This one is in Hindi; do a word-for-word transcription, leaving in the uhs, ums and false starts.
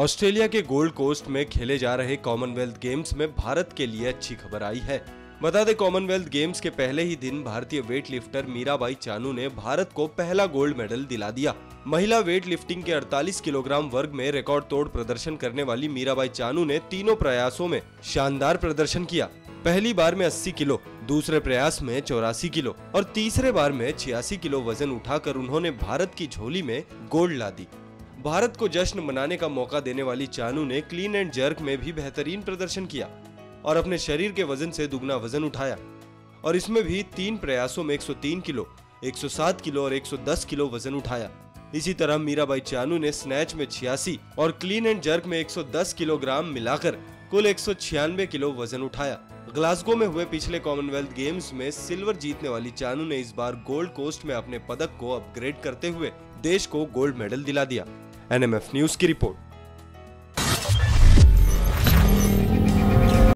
ऑस्ट्रेलिया के गोल्ड कोस्ट में खेले जा रहे कॉमनवेल्थ गेम्स में भारत के लिए अच्छी खबर आई है। बता दें, कॉमनवेल्थ गेम्स के पहले ही दिन भारतीय वेट लिफ्टर मीराबाई चानू ने भारत को पहला गोल्ड मेडल दिला दिया। महिला वेट लिफ्टिंग के अड़तालीस किलोग्राम वर्ग में रिकॉर्ड तोड़ प्रदर्शन करने वाली मीराबाई चानू ने तीनों प्रयासों में शानदार प्रदर्शन किया। पहली बार में अस्सी किलो, दूसरे प्रयास में चौरासी किलो और तीसरे बार में छियासी किलो वजन उठाकर उन्होंने भारत की झोली में गोल्ड ला दी। भारत को जश्न मनाने का मौका देने वाली चानू ने क्लीन एंड जर्क में भी बेहतरीन प्रदर्शन किया और अपने शरीर के वजन से दुगना वजन उठाया और इसमें भी तीन प्रयासों में एक सौ तीन किलो, एक सौ सात किलो और एक सौ दस किलो वजन उठाया। इसी तरह मीराबाई चानू ने स्नैच में छियासी और क्लीन एंड जर्क में एक सौ दस किलोग्राम मिलाकर कुल एक सौ छियानवे किलो वजन उठाया। ग्लासगो में हुए पिछले कॉमनवेल्थ गेम्स में सिल्वर जीतने वाली चानू ने इस बार गोल्ड कोस्ट में अपने पदक को अपग्रेड करते हुए देश को गोल्ड मेडल दिला दिया। एन एम एफ न्यूज की रिपोर्ट।